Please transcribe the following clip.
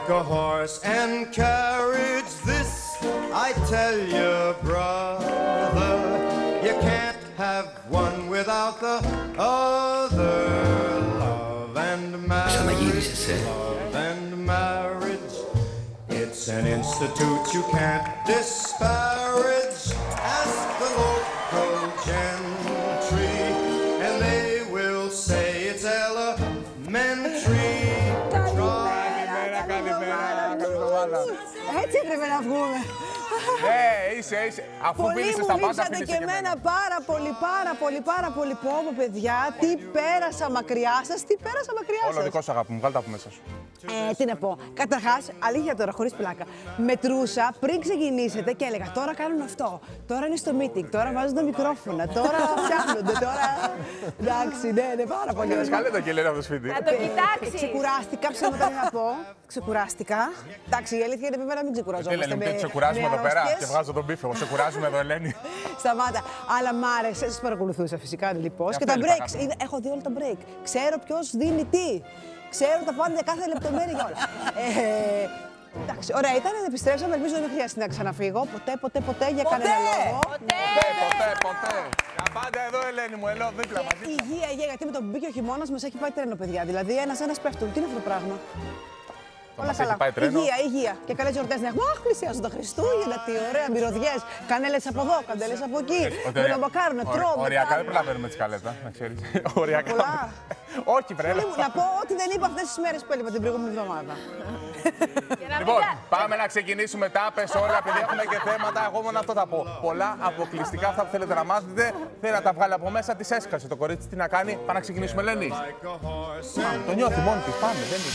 like a horse and carriage. This I tell you, brother, you can't have one without the other. Love and marriage, love and marriage. It's an institute you can't disparage. Ask the local gentry, and they will say it's elementary. Έτσι έπρεπε να βγούμε. Είσαι. Αφού μίλησες στα πάντα, λείψατε και εμένα πάρα πολύ πόπο, παιδιά. Τι πέρασα μακριά σας, τι πέρασα μακριά σας. Όλο δικό σου, αγάπη μου, βγάλ' τα από μέσα σου. Τι να πω. Καταρχάς, αλήθεια τώρα, χωρίς πλάκα. Μετρούσα πριν ξεκινήσετε και έλεγα τώρα κάνουν αυτό. Τώρα είναι στο meeting, τώρα βάζουν τα μικρόφωνα, τώρα φτιάχνονται, τώρα. Εντάξει, ναι, πάρα πολύ ωραία. Σκάλε το και λένε από το σπίτι. Να το κοιτάξει. Ξεκουράστηκα, ψέματα να πω. Ξεκουράστηκα. Εντάξει, η αλήθεια είναι βέβαια να μην ξεκουραζόμαστε. Τι λένε, ξεκουράζουμε εδώ πέρα και βγάζω τον πίφο. Ξεκουράζουμε εδώ, Ελένη. Σταμάτα. Αλλά μ' άρεσε, σας παρακολουθούσα φυσικά λοιπόν. Και τα breaks. Έχω δει όλα τα break. Ξέρω ποιος δίνει τι. Ξέρω τα πάντα για κάθε λεπτομέρεια για όλα. Εντάξει, ωραία ήταν, επιστρέψαμε. Ελπίζω δεν χρειάζεται να ξαναφύγω. Ποτέ για κανένα λόγο. Ποτέ. Για πάντα εδώ, Ελένη μου, ελώ δίπλα μαζί. Υγεία, γιατί με τον που μπήκε ο χειμώνας μας έχει πάει τρένο, παιδιά. Δηλαδή ένας πέφτουν. Τι είναι αυτό το πράγμα. Όλα καλά. Υγεία. Και καλές γιορτές να έχουμε. Αχ, πλησιάζουν τα Χριστούγεννα, τι ωραία. Μυρωδιές. Κανέλες από εδώ, κανέλες από εκεί. Μελομακάρονα, τρώμε. Οριακά δεν προλαβαίνουμε τις καλές, να ξέρεις. Οριακά. Όχι, πρέπει. Να πω ότι δεν είπα αυτές τις μέρες που έλειπα την προηγούμενη εβδομάδα. Λοιπόν, πάμε να ξεκινήσουμε. Τα πες όλα, επειδή έχουμε και θέματα. Εγώ μόνο αυτό θα πω. Πολλά αποκλειστικά αυτά που θέλετε να μάθετε. Θέλει να τα βγάλει από μέσα, τη έσκασε το κορίτσι. Τι να κάνει, πάμε να ξεκινήσουμε, Ελένη. Το νιώθει μόνη της, πάμε.